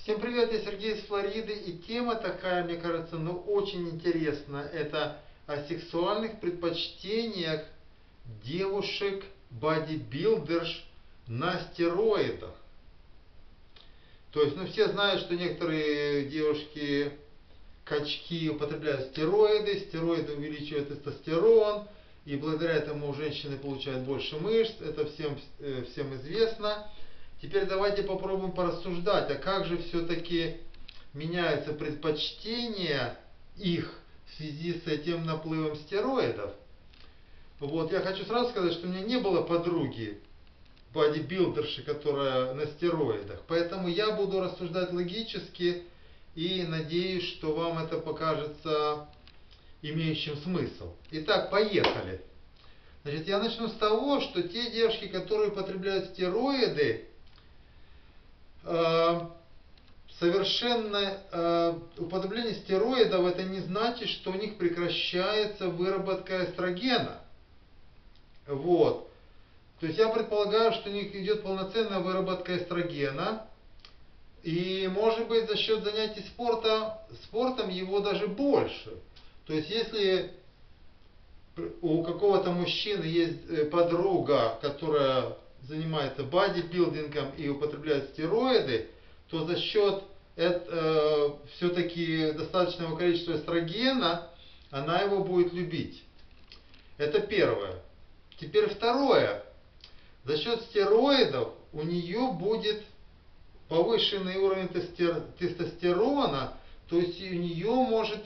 Всем привет, я Сергей из Флориды, и тема такая, мне кажется, очень интересная. Это о сексуальных предпочтениях девушек бодибилдерш на стероидах. То есть, все знают, что некоторые девушки качки употребляют стероиды, стероиды увеличивают тестостерон, и благодаря этому женщины получают больше мышц, это всем известно. Теперь давайте попробуем порассуждать, а как же все-таки меняются предпочтения их в связи с этим наплывом стероидов. Вот, я хочу сразу сказать, что у меня не было подруги бодибилдерши, которая на стероидах, поэтому я буду рассуждать логически и надеюсь, что вам это покажется имеющим смысл. Итак, поехали. Значит, я начну с того, что те девушки, которые употребляют стероиды, употребление стероидов это не значит, что у них прекращается выработка эстрогена. Вот. То есть я предполагаю, что у них идет полноценная выработка эстрогена. И может быть за счет занятий спортом его даже больше. То есть если у какого-то мужчины есть подруга, которая занимается бодибилдингом и употребляет стероиды, то за счет все-таки достаточного количества эстрогена она его будет любить. Это первое. Теперь второе. За счет стероидов у нее будет повышенный уровень тестостерона, то есть у нее может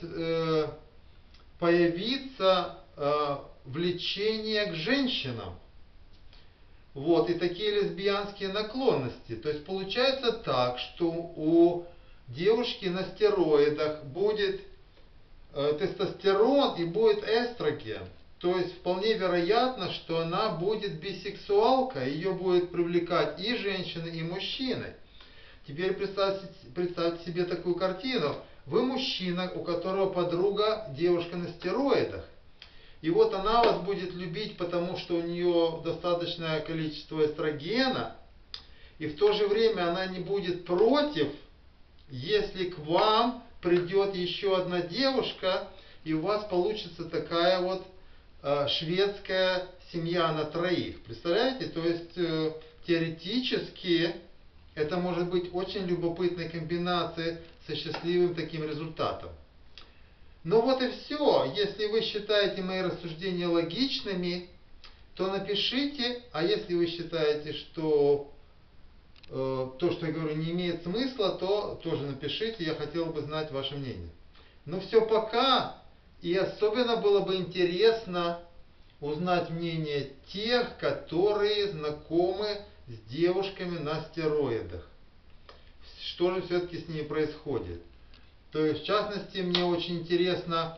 появиться влечение к женщинам. Вот, и такие лесбиянские наклонности. То есть получается так, что у девушки на стероидах будет тестостерон и будет эстроген. То есть вполне вероятно, что она будет бисексуалка, ее будет привлекать и женщины, и мужчины. Теперь представьте себе такую картину. Вы мужчина, у которого подруга девушка на стероидах. И вот она вас будет любить, потому что у нее достаточное количество эстрогена. И в то же время она не будет против, если к вам придет еще одна девушка, и у вас получится такая вот шведская семья на троих. Представляете? То есть теоретически это может быть очень любопытной комбинацией со счастливым таким результатом. Ну вот и все. Если вы считаете мои рассуждения логичными, то напишите. А если вы считаете, что то, что я говорю, не имеет смысла, то тоже напишите. Я хотел бы знать ваше мнение. Ну все, пока. И особенно было бы интересно узнать мнение тех, которые знакомы с девушками на стероидах. Что же все-таки с ними происходит? То есть, в частности, мне очень интересно,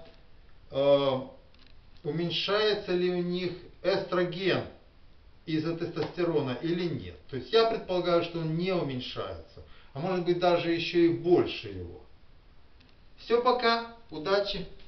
уменьшается ли у них эстроген из-за тестостерона или нет. То есть, я предполагаю, что он не уменьшается, а может быть даже еще и больше его. Все, пока, удачи!